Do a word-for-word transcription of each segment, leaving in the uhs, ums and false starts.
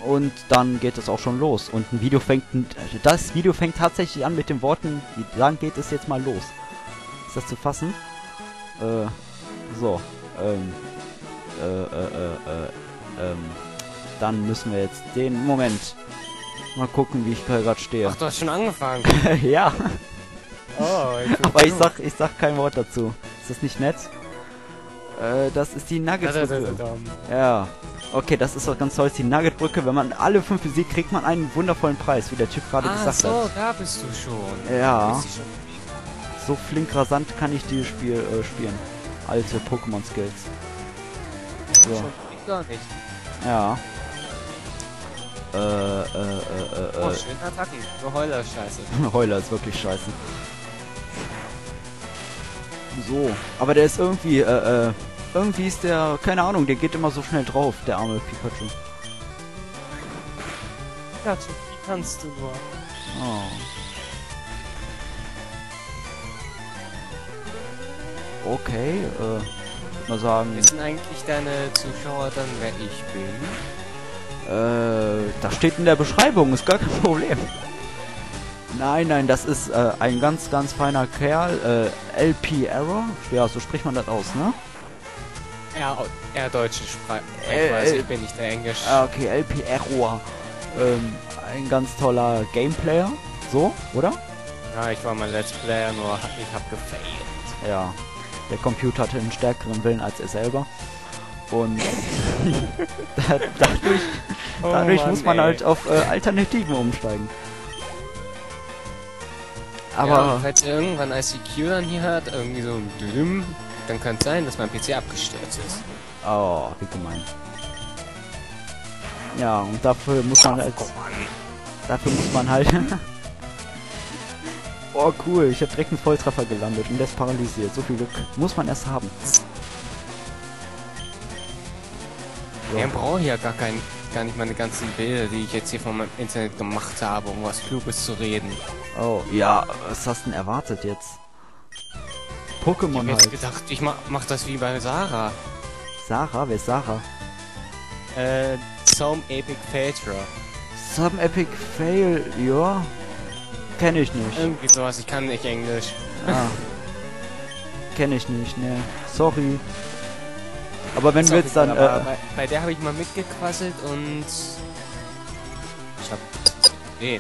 Und dann geht es auch schon los. Und ein Video fängt... Das Video fängt tatsächlich an mit den Worten, dann geht es jetzt mal los. Ist das zu fassen? Äh, so. Ähm, äh, äh, äh, äh, ähm, dann müssen wir jetzt den... Moment. Mal gucken, wie ich gerade stehe. Ach, du hast schon angefangen. Ja. Oh, ich Aber ich sag, ich sag kein Wort dazu. Ist das nicht nett? Äh, das ist die Nugget-Brücke. Ja. Okay, das ist doch ganz toll. Das ist die Nugget-Brücke. Wenn man alle fünf besiegt, kriegt man einen wundervollen Preis, wie der Typ gerade ah, gesagt so, hat. Ah, so, da bist du schon. Ja. Bist du schon? So flink rasant kann ich dieses Spiel äh, spielen. Alte Pokémon-Skills. So. Schon, ich gar nicht. Ja. Äh, äh, äh, äh, Oh, äh. schöne Attacken. Nur Heuler-Scheiße. Heuler ist wirklich scheiße. So. Aber der ist irgendwie, äh, äh, irgendwie ist der, keine Ahnung, der geht immer so schnell drauf, der arme Pikachu. Pikachu, wie kannst du nur? Oh. Okay, äh, mal sagen. Wissen eigentlich deine Zuschauer dann, wer ich bin? Äh, das steht in der Beschreibung, ist gar kein Problem. Nein, nein, das ist äh, ein ganz, ganz feiner Kerl, äh, L P Error. Ja, so spricht man das aus, ne? Ja, eher deutsche Sprache. Äh, Ich weiß, äh, ich bin nicht der Englisch. Ah, okay, L P Error. Ähm, ein ganz toller Gameplayer. So, oder? Ja, ich war mal Let's Player, nur ich hab gefailt. Ja. Der Computer hatte einen stärkeren Willen als er selber. Und da, dadurch, Oh dadurch Mann, muss man ey. halt auf äh, Alternativen umsteigen. Aber Ja, falls ihr irgendwann I C Q dann hier hört, irgendwie so ein Düdüm, dann könnte es sein, dass mein P C abgestürzt ist. oh, wie gemein. Ja, und dafür muss man halt... Dafür muss man halt... oh, cool, ich habe direkt einen Volltreffer gelandet und der ist paralysiert. So viel Glück muss man erst haben. So. Ich brauche ja gar, kein, gar nicht meine ganzen Bilder, die ich jetzt hier von meinem Internet gemacht habe, um was Kluges zu reden. Oh, ja, was hast du denn erwartet jetzt? Pokémon Ich hab jetzt halt. gedacht, ich mach, mach das wie bei Sarah. Sarah? Wer ist Sarah? Äh, Some Epic Phaedra. Some Epic Fail, ja. Kenne ich nicht. Irgendwie sowas, ich kann nicht Englisch. Ah. Kenne ich nicht, ne. Sorry. Aber wenn Ist wir auch jetzt dann... egal, aber Äh, bei, bei der habe ich mal mitgequasselt und... Ich hab... Nee.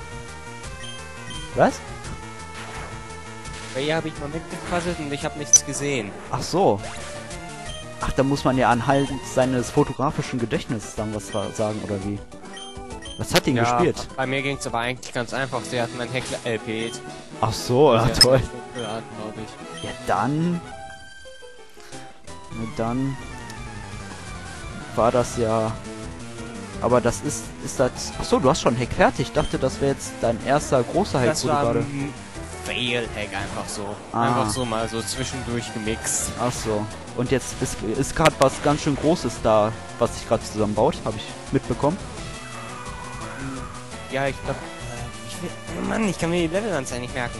was? Bei ihr habe ich mal mitgequasselt und ich habe nichts gesehen. Ach so. Ach, da muss man ja anhand seines fotografischen Gedächtnisses dann was sagen, oder wie? Was hat ihn Ja, gespielt? bei mir ging es aber eigentlich ganz einfach. Sie hat mein Heckler L P. Ach so, ja, toll. glaube ich. Ja, dann... Na, dann... war das ja... Aber das ist... ist das... Ach so, du hast schon Hack fertig. Ich dachte, das wäre jetzt dein erster großer Hack, Das wo du war gerade... ein Fail-Hack einfach so. Ah. Einfach so mal so zwischendurch gemixt. Ach so. Und jetzt ist, ist gerade was ganz schön Großes da, was sich gerade zusammenbaut. Habe ich mitbekommen. Ja, ich glaube... Äh, ich will, oh Mann, ich kann mir die Levelanzahl nicht merken.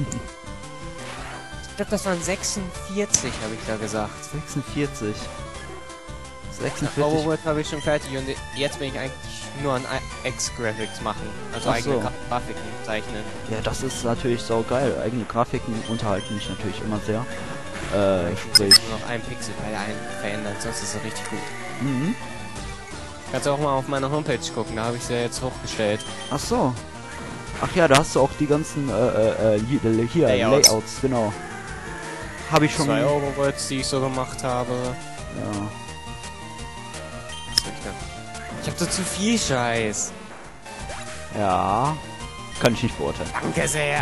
Ich glaube, das waren sechsundvierzig, habe ich da gesagt. sechsundvierzig. sechsundvierzig. Overworld habe ich schon fertig und jetzt bin ich eigentlich nur an X-Graphics machen. Also Ach eigene so. Gra- Grafiken zeichnen. Ja, das ist natürlich sau geil. Eigene Grafiken unterhalten mich natürlich immer sehr. Äh, Ich muss sprich. jetzt nur noch einen Pixel bei der einen verändern, sonst ist es richtig gut. Mhm. Kannst du auch mal auf meiner Homepage gucken, da habe ich sie ja jetzt hochgestellt. Ach so. Ach ja, da hast du auch die ganzen, äh, äh, äh, hier, hier Layouts. Layouts, genau. Habe ich schon... Zwei Overworlds, die ich so gemacht habe. Ja. Was soll ich denn? Ich hab so zu viel Scheiß. Ja. Kann ich nicht beurteilen. Danke sehr.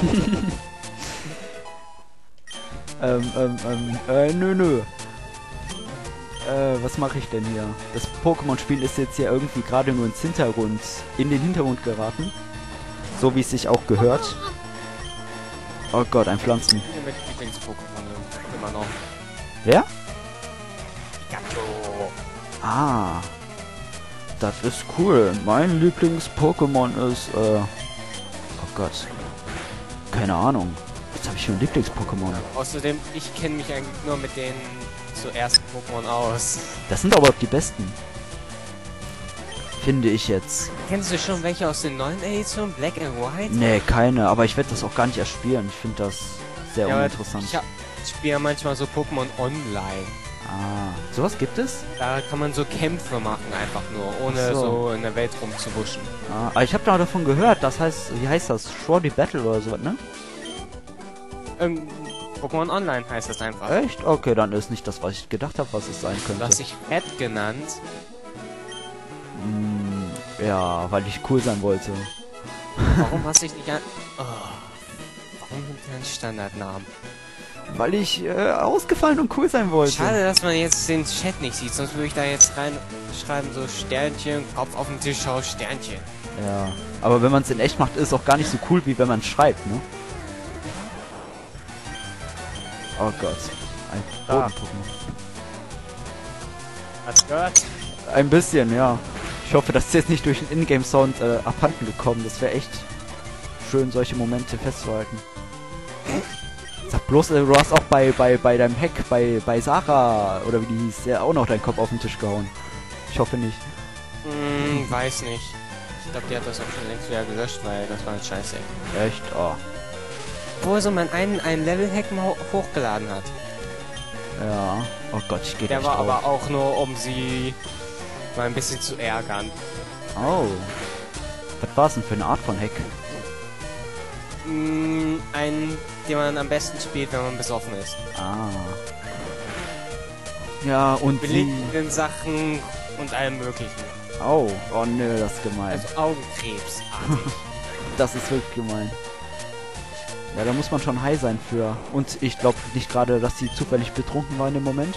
Ähm, ähm, ähm, äh, nö, nö. Äh, was mache ich denn hier? Das Pokémon-Spiel ist jetzt ja irgendwie gerade nur ins Hintergrund, in den Hintergrund geraten. So wie es sich auch gehört. Oh Gott, ein Pflanzen. Ich bin mit Lieblings-Pokémon immer noch. Wer? Pikachu. Ah. Das ist cool. Mein Lieblings-Pokémon ist, äh... oh Gott. Keine Ahnung. Was habe ich für ein Lieblings-Pokémon? Außerdem, ich kenne mich eigentlich nur mit den zuersten Pokémon aus. Das sind aber auch die besten. Finde ich jetzt. Kennst du schon welche aus den neuen Editionen? Black and White? Nee, keine, aber ich werde das auch gar nicht erst spielen. Ich finde das sehr Ja, aber uninteressant. ich, hab- ich spiele ja manchmal so Pokémon Online. Ah, sowas gibt es? Da kann man so Kämpfe machen, einfach nur, ohne Ach so. so. in der Welt rumzuwuschen. Ah, aber ich habe da davon gehört, das heißt, wie heißt das? Shorty Battle oder so, ne? Ähm, Pokémon Online heißt das einfach. Echt? Okay, dann ist nicht das, was ich gedacht habe, was es sein Du könnte. hast dich Ed genannt. Mm, ja, weil ich cool sein wollte. Warum hast du dich nicht an... Oh, warum nimmt er einen Standardnamen? Weil ich äh, ausgefallen und cool sein wollte. Schade, dass man jetzt den Chat nicht sieht, sonst würde ich da jetzt reinschreiben, so Sternchen, Kopf auf den Tisch, schau, Sternchen. Ja, aber wenn man es in echt macht, ist es auch gar nicht so cool, wie wenn man es schreibt, ne? Oh Gott. Ein Da. Boden-Pokémon. Hast du gehört? Ein bisschen, ja. Ich hoffe, das ist jetzt nicht durch den Ingame-Sound äh, abhanden gekommen. Das wäre echt schön, solche Momente festzuhalten. Sag bloß, äh, du hast auch bei, bei, bei deinem Hack, bei, bei Sarah, oder wie die hieß, ja auch noch deinen Kopf auf den Tisch gehauen. Ich hoffe nicht. Hm, weiß nicht. Ich glaube, die hat das auch schon längst wieder gelöscht, weil das war ein Scheiße. Echt? Oh. Wo er so mein einen, einen Level-Hack mal ho hochgeladen hat. Ja. Oh Gott, ich gehe Der echt war drauf. aber auch nur, um sie mal ein bisschen zu ärgern. Oh. Was war es denn für eine Art von Hack? Hm, einen, den man am besten spielt, wenn man besoffen ist. Ah. Ja, und sie... Belegten Sachen und allem möglichen. Oh, oh nö, das ist gemein. Also Augenkrebsartig. Das ist wirklich gemein. Ja, da muss man schon high sein für. Und ich glaube nicht gerade, dass sie zufällig betrunken war in dem Moment.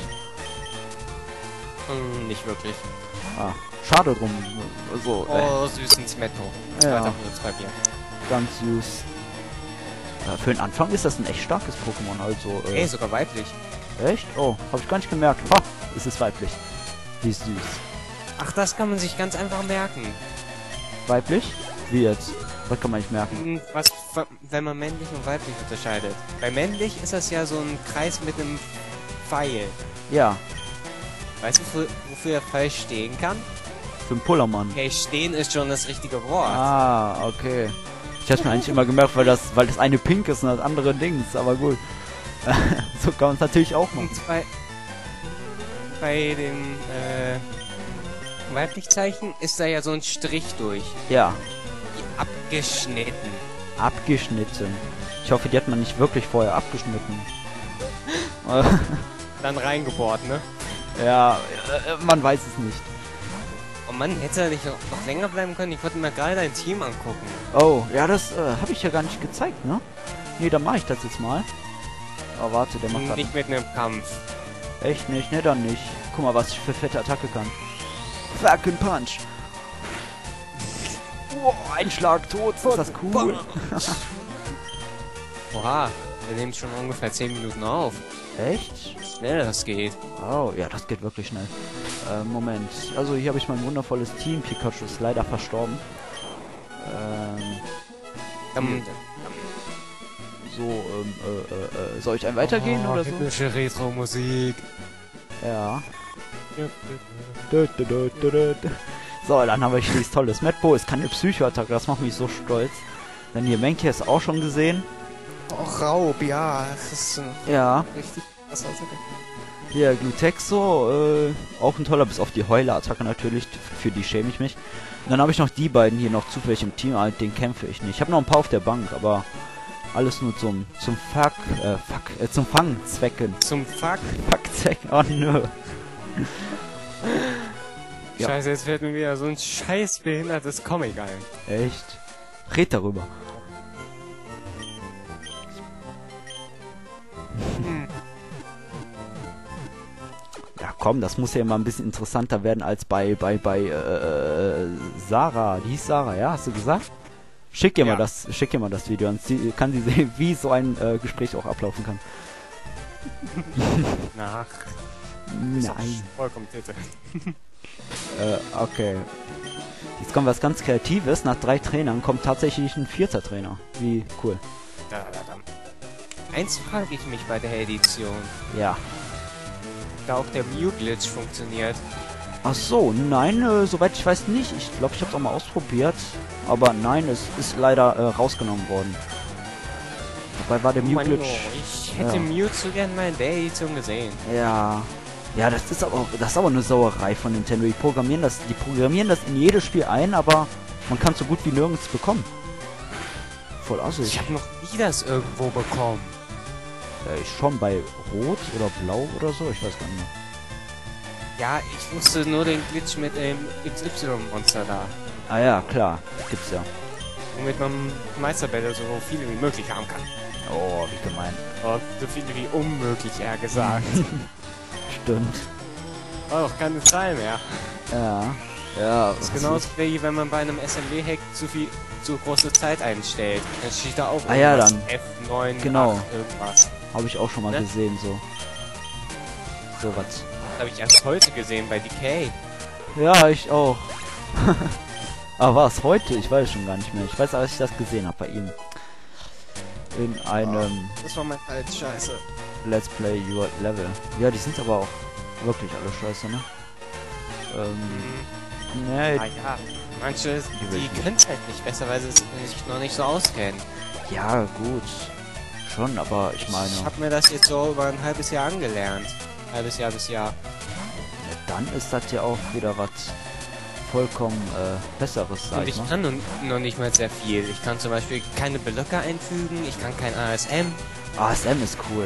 hm, nicht wirklich. Ah, schade drum. So, äh, Oh, süßen Smetto. Ja. Weiter kurz bei mir. ganz süß. Äh, für den Anfang ist das ein echt starkes Pokémon, also. Äh, Ey, sogar weiblich. echt? Oh, habe ich gar nicht gemerkt. Ha, ist es weiblich. Wie süß. Ach, das kann man sich ganz einfach merken. Weiblich? Wie jetzt? Was kann man nicht merken? Hm, Was, wenn man männlich und weiblich unterscheidet. Bei männlich ist das ja so ein Kreis mit einem Pfeil. Ja, Weißt du, wofür, wofür der Pfeil stehen kann? für einen Pullermann. Hey, stehen ist schon das richtige Wort. Ah, okay. Ich hab's mir eigentlich immer gemerkt, weil das, weil das eine pink ist und das andere Dings, aber gut. So kann man es natürlich auch machen. Und bei, bei dem äh, Weiblichzeichen ist da ja so ein Strich durch. Ja, Abgeschnitten. abgeschnitten. Ich hoffe, die hat man nicht wirklich vorher abgeschnitten. Dann reingebohrt, ne? Ja, äh, man weiß es nicht. Oh Mann, hätte er nicht noch, noch länger bleiben können? Ich wollte mir gerade dein Team angucken. Oh, ja, das äh, habe ich ja gar nicht gezeigt, ne? Nee, dann mache ich das jetzt mal. Oh, warte, der macht grad Nicht mitten im Kampf. echt nicht, ne, dann nicht. Guck mal, was ich für fette Attacke kann. Fucking Punch. Oh, ein Schlag tot, ist das cool. Oha, wir nehmen schon ungefähr zehn Minuten auf. Echt? Wie schnell das geht. Oh, ja, das geht wirklich schnell. Äh, Moment. Also hier habe ich mein wundervolles Team. Pikachu ist leider verstorben. Ähm, Dann, so, ähm, äh, äh, äh, soll ich ein weitergehen oh, oder so? hypnische Retro-Musik. Ja. Dö, dö, dö, dö, dö. So, dann haben wir hier dieses tolle Smetbo. Ist keine Psycho-Attacke, das macht mich so stolz. Dann hier Menki ist auch schon gesehen. Oh, Raub, ja. Das ist äh, Ja. richtig krass. Hier, Glutexo, äh, auch ein toller, bis auf die Heuler-Attacke natürlich, für die schäme ich mich. Und dann habe ich noch die beiden hier noch zufällig im Team, halt, den kämpfe ich nicht. Ich habe noch ein paar auf der Bank, aber alles nur zum, zum Fuck, äh, Fuck, äh, zum Fangzwecken. Zum Fuck. Fuckzwecken, oh nö. Ja. Scheiße, jetzt fällt mir wieder so ein scheiß behindertes Comic ein. Echt? Red darüber. Ja, komm, das muss ja immer ein bisschen interessanter werden als bei, bei, bei, äh, Sarah. Die hieß Sarah, ja? Hast du gesagt? Schick ihr Ja. mal das, schick ihr mal das Video, und sie, kann sie sehen, wie so ein äh, Gespräch auch ablaufen kann. Nach. Nein. Vollkommen Titte. Äh, okay. Jetzt kommt was ganz Kreatives. Nach drei Trainern kommt tatsächlich ein vierter Trainer. Wie cool. Da, da, da. Eins frage ich mich bei der Edition. Ja. Da auch der Mew-Glitch funktioniert. Ach so, nein, äh, soweit ich weiß nicht. Ich glaube, ich habe es auch mal ausprobiert. Aber nein, es ist leider äh, rausgenommen worden. Dabei war der Mew-Glitch... Ich hätte ja. Mewtwo gerne mal in der Edition gesehen. Ja... Ja, das ist aber das ist aber eine Sauerei von Nintendo. Die programmieren das, die programmieren das in jedes Spiel ein, aber man kann so gut wie nirgends bekommen. Voll assig. Ich habe noch nie das irgendwo bekommen. Äh, ich schon bei Rot oder Blau oder so, ich weiß gar nicht mehr. Ja, ich wusste nur den Glitch mit dem X Y-Monster da. Ah ja, klar, gibt's ja. Womit man Meisterbälle so viele wie möglich haben kann. Oh, wie gemein. Und so viele wie unmöglich, eher gesagt. Stimmt. Oh, doch keine Zahl mehr. Ja. Ja. Das ist genauso wie wenn man bei einem S M D-Hack zu viel, zu große Zeit einstellt. Dann steht da auch ah, ja, dann. F neun, genau. acht, irgendwas. Habe ich auch schon mal ne? gesehen, so. So was. Das habe ich erst heute gesehen bei D K. Ja, ich auch. Aber war es heute? Ich weiß schon gar nicht mehr. Ich weiß, als ich das gesehen habe bei ihm. In einem... Oh, das war mein halt scheiße. Let's Play Your Level. Ja, die sind aber auch wirklich alle scheiße, ne? Ähm... Mhm. Nee. Ah ja, manche, die, die können es halt nicht besser, weil sie es sich noch nicht so auskennen. Ja, gut. Schon, aber ich meine... Ich habe mir das jetzt so über ein halbes Jahr angelernt. Halbes Jahr bis Jahr. Ja, dann ist das ja auch wieder was vollkommen äh, Besseres, sag Und ich kann nun, noch nicht mal sehr viel. Ich kann zum Beispiel keine Blöcke einfügen, ich kann kein A S M. A S M ist cool.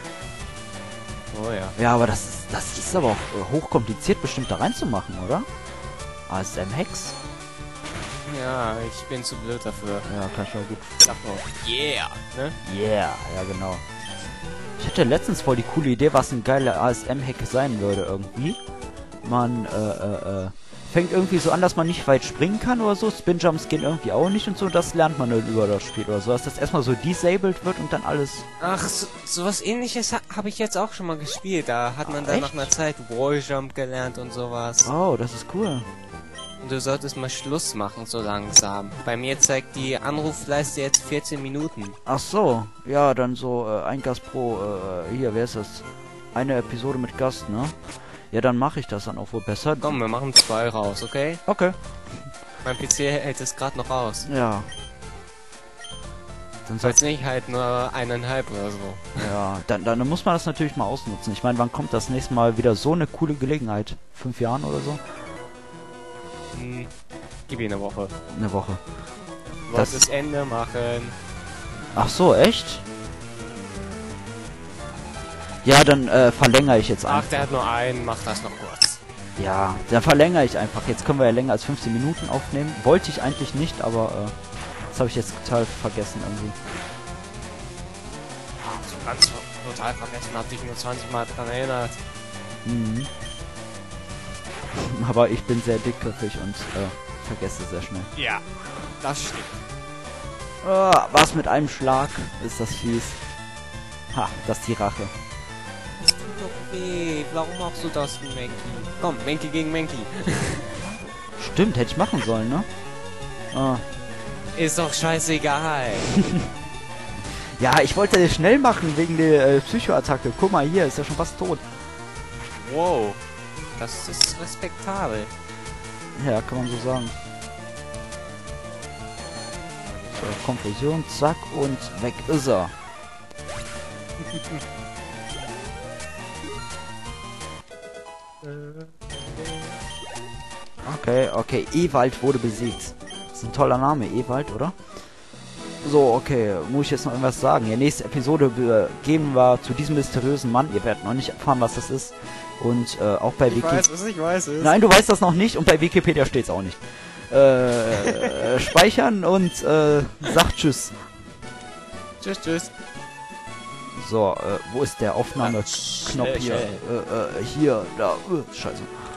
Oh ja. Ja, aber das ist, das ist aber auch äh, hochkompliziert bestimmt da reinzumachen, oder? A S M-Hacks? Ja, ich bin zu blöd dafür. Ja, kann ich mal gut. Sag mal, yeah, ne? Yeah, ja genau. Ich hatte letztens voll die coole Idee, was ein geiler A S M-Hack sein würde irgendwie. Man, äh, äh, äh, fängt irgendwie so an, dass man nicht weit springen kann oder so. Spinjumps gehen irgendwie auch nicht und so. Das lernt man dann über das Spiel oder so. Dass das erstmal so disabled wird und dann alles... Ach, so, sowas ähnliches ha habe ich jetzt auch schon mal gespielt. Da hat man ah, dann echt? nach einer Zeit Walljump gelernt und sowas. Oh, das ist cool. Und du solltest mal Schluss machen, so langsam. Bei mir zeigt die Anrufleiste jetzt vierzehn Minuten. Ach so. Ja, dann so äh, ein Gast pro... Äh, hier, wer ist das? Eine Episode mit Gast, ne? Ja, dann mache ich das dann auch wohl besser. Komm, wir machen zwei raus, okay? Okay. Mein P C hält es gerade noch aus. Ja. Dann Falls nicht, halt nur eineinhalb oder so. Ja, dann, dann muss man das natürlich mal ausnutzen. Ich meine, wann kommt das nächste Mal wieder so eine coole Gelegenheit? Fünf Jahren oder so? Hm, gib ihm eine Woche. Eine Woche. Was das Ende machen. Ach so, echt? Ja, dann äh, verlängere ich jetzt einfach. Ach, der hat nur einen, mach das noch kurz. Ja, dann verlängere ich einfach. Jetzt können wir ja länger als fünfzehn Minuten aufnehmen. Wollte ich eigentlich nicht, aber äh, das habe ich jetzt total vergessen irgendwie. Ach, so ganz total vergessen, hab dich nur zwanzig Mal dran erinnert. Mhm. Aber ich bin sehr dickköpfig und äh, vergesse sehr schnell. Ja, das stimmt. Oh, was mit einem Schlag ist das fies. Ha, das ist die Rache. Das tut doch weh. Warum machst du das, Menki? Komm, Menki gegen Menki. Stimmt, hätte ich machen sollen, ne? Ah. Ist doch scheißegal. Ja, ich wollte das schnell machen wegen der äh, Psychoattacke. Guck mal, hier ist ja schon fast tot. Wow. Das ist respektabel. Ja, kann man so sagen. So, Konfusion, zack, und weg ist er. Okay, okay, Ewald wurde besiegt. Das ist ein toller Name, Ewald, oder? So, okay, muss ich jetzt noch irgendwas sagen? In der nächsten Episode gehen wir zu diesem mysteriösen Mann. Ihr werdet noch nicht erfahren, was das ist. Und äh, auch bei Wikipedia... Ich weiß es, ich weiß es. Nein, du weißt das noch nicht und bei Wikipedia steht es auch nicht. Äh, speichern und äh, sagt Tschüss. Tschüss, tschüss. So, äh, wo ist der Aufnahmeknopf hier? Äh, äh, hier, da, äh, scheiße.